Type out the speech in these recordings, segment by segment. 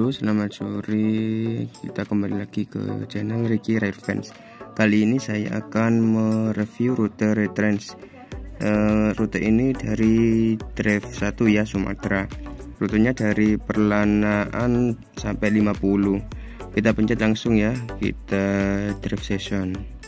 Halo, selamat sore. Kita kembali lagi ke channel Ricky Ride Fans. Kali ini saya akan mereview rute retrans. Rute ini dari Drive 1 ya, Sumatera. Rutenya dari Perlanaan sampai 50. Kita pencet langsung ya, kita drive session.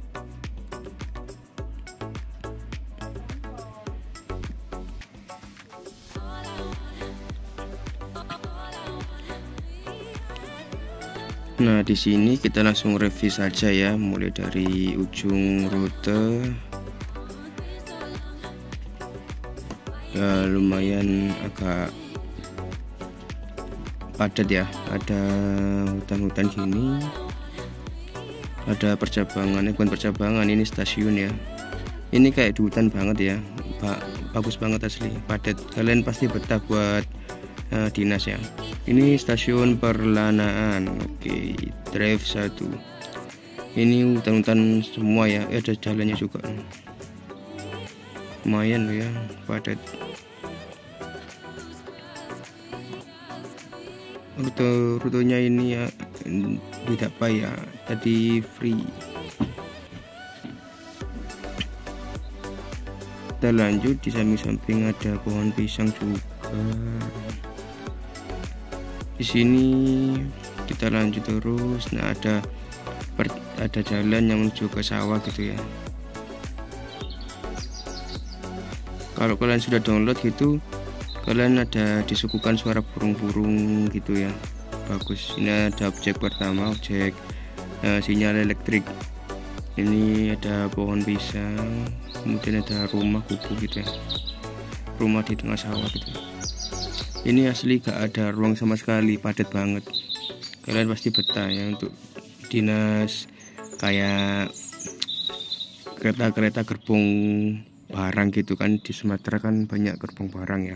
Nah, di sini kita langsung review saja ya, mulai dari ujung rute. Ya, lumayan agak padat ya, ada hutan-hutan gini, ada percabangan, bukan percabangan, ini stasiun ya. Ini kayak di hutan banget ya, bagus banget asli, padat. Kalian pasti betah buat dinas ya. Ini stasiun Perlanaan. Oke, Drive 1. Ini hutan-hutan semua ya, ada jalannya juga. Lumayan ya, padat. Rutenya ini ya tidak bayar, tadi free. Kita lanjut, di samping-samping ada pohon pisang juga. Di sini kita lanjut terus. Nah, ada jalan yang menuju ke sawah gitu ya. Kalau kalian sudah download gitu, kalian ada disuguhkan suara burung-burung gitu ya, bagus. Ini ada objek pertama, objek sinyal elektrik. Ini ada pohon pisang, kemudian ada rumah kubu gitu ya, rumah di tengah sawah gitu. Ini asli gak ada ruang sama sekali, padat banget. Kalian pasti betah ya untuk dinas, kayak kereta-kereta gerbong barang gitu kan. Di Sumatera kan banyak gerbong barang ya.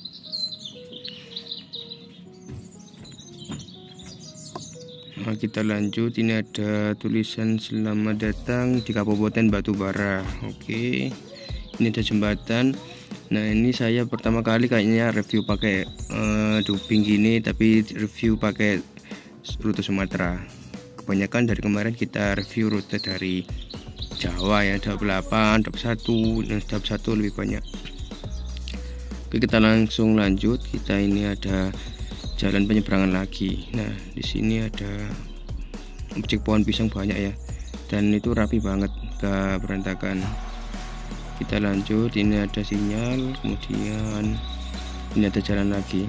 Nah, kita lanjut. Ini ada tulisan selamat datang di Kabupaten Batubara. Oke, ini ada jembatan. Nah, ini saya pertama kali kayaknya review pakai duping gini, tapi review pakai rute Sumatera. Kebanyakan dari kemarin kita review rute dari Jawa ya, DAP 8, DAP 1, dan DAP 1 lebih banyak. Oke, kita langsung lanjut. Kita ini ada jalan penyeberangan lagi. Nah, di sini ada objek pohon pisang banyak ya, dan itu rapi banget, gak berantakan. Kita lanjut, ini ada sinyal, kemudian ini ada jalan lagi.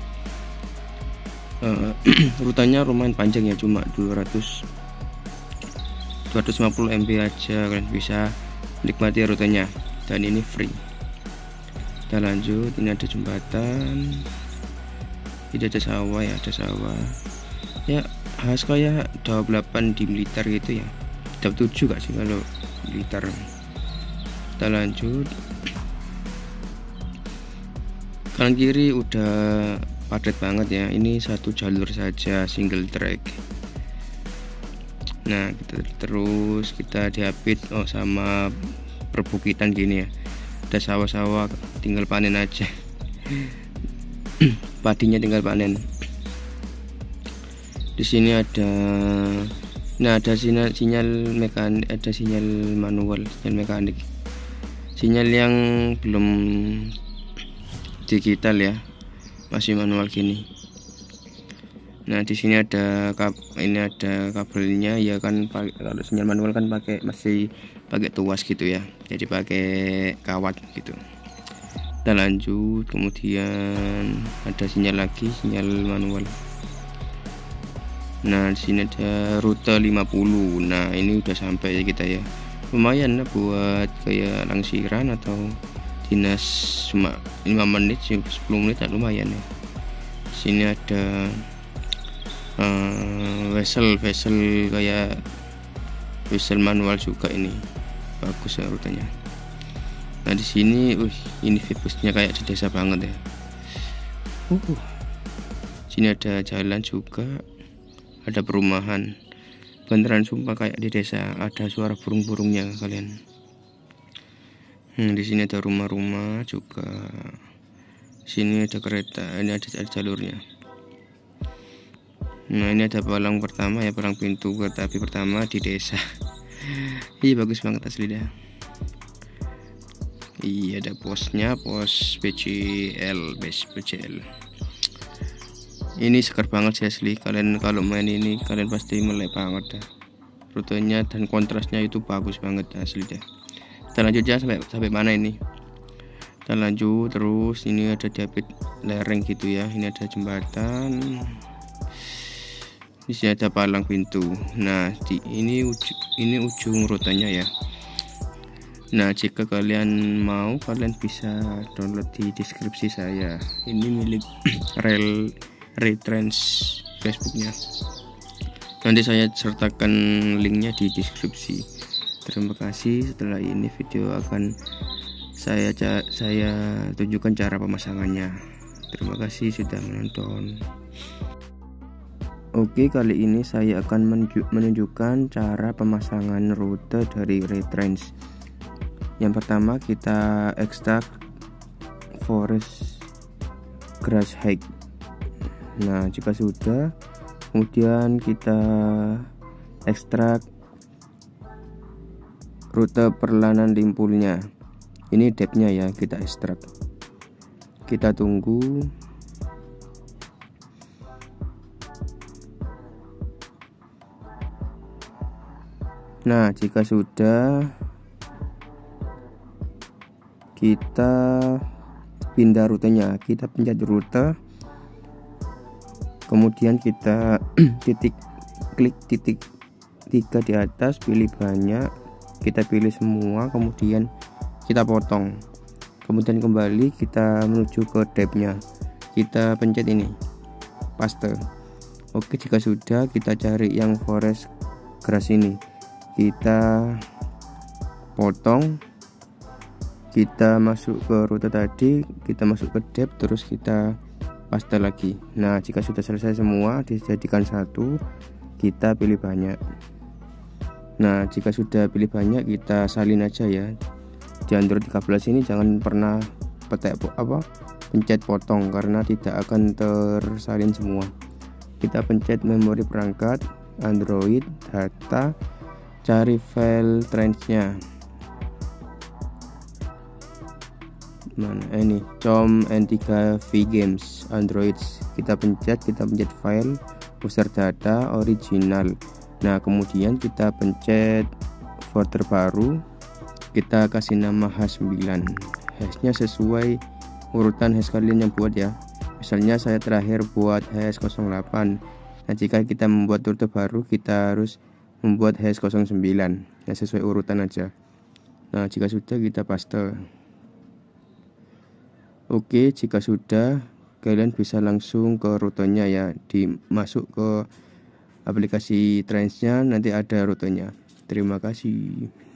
Rutanya lumayan panjang ya, cuma 250 MB aja, kalian bisa nikmati rutenya, dan ini free. Kita lanjut, ini ada jembatan, ini ada sawah ya, ada sawah ya, khas kayak 28 di militer gitu ya. DAP 7 gak sih kalau militer. Kita lanjut, kanan kiri udah padat banget ya. Ini satu jalur saja, single track. Nah, kita diapit sama perbukitan gini ya, ada sawah-sawah, tinggal panen aja. Padinya tinggal panen. Di sini ada, nah, ada sinyal mekanik, ada sinyal manual, sinyal mekanik. Sinyal yang belum digital ya, masih manual gini. Nah, di sini ada ini ada kabelnya ya kan. Kalau sinyal manual kan masih pakai tuas gitu ya, jadi pakai kawat gitu. Kita lanjut, kemudian ada sinyal lagi, sinyal manual. Nah, di sini ada rute 50. Nah, ini udah sampai kita ya. Lumayan lah buat kayak langsiran atau dinas, cuma 5 menit 10 menit lah, lumayan ya. Sini ada vessel kayak vessel manual juga, ini bagus ya rutenya. Nah, di sini ini busnya kayak di desa banget ya. Sini ada jalan juga, ada perumahan. Beneran sumpah kayak di desa, ada suara burung-burungnya kalian. Di sini ada rumah-rumah juga. Sini ada kereta, ini ada jalurnya. Nah, ini ada palang pertama ya, palang pintu kereta api pertama di desa. Iya, bagus banget asli dah. Iya, ada posnya, pos BCL, base BCL. Ini seger banget sih asli. Kalian kalau main ini kalian pasti melek banget dah. Rutenya dan kontrasnya itu bagus banget asli dah. Kita lanjut ya, sampai mana ini? Kita lanjut terus. Ini ada dapit lereng gitu ya. Ini ada jembatan. Di sini ada palang pintu. Nah, ini ujung rutenya ya. Nah, jika kalian mau, kalian bisa download di deskripsi saya. Ini milik Retrans Facebooknya. Nanti saya sertakan linknya di deskripsi. Terima kasih. Setelah ini video akan saya tunjukkan cara pemasangannya. Terima kasih sudah menonton. Oke, kali ini saya akan menunjukkan cara pemasangan rute dari Retrans. Yang pertama kita ekstrak forest grass hike. Nah, jika sudah, kemudian kita ekstrak rute perlanan limpulnya. Ini depthnya ya, kita ekstrak. Kita tunggu. Nah, jika sudah, kita pindah rutenya. Kita pencet rute, kemudian kita klik titik 3 di atas, pilih banyak, kita pilih semua, kemudian kita potong, kemudian kembali kita menuju ke depthnya, kita pencet ini paste. Oke, jika sudah, kita cari yang forest grass ini, kita potong, kita masuk ke rute tadi, kita masuk ke depth, terus kita paste lagi. Nah, jika sudah selesai semua dijadikan satu, kita pilih banyak. Nah, jika sudah pilih banyak, kita salin aja ya. Di Android 13 ini jangan pernah pencet potong, karena tidak akan tersalin semua. Kita pencet memori perangkat, Android, data, cari file transnya. Mana ini, com-n3v games Android. Kita pencet file, user data original. Nah, kemudian kita pencet folder baru, kita kasih nama H9. Hashnya sesuai urutan hash kalian yang buat ya. Misalnya saya terakhir buat hash 08. Nah, jika kita membuat rute baru, kita harus membuat hash 09 ya, sesuai urutan aja. Nah, jika sudah, kita paste. Oke, jika sudah, kalian bisa langsung ke rutenya ya, masuk ke aplikasi Transnya, nanti ada rutenya. Terima kasih.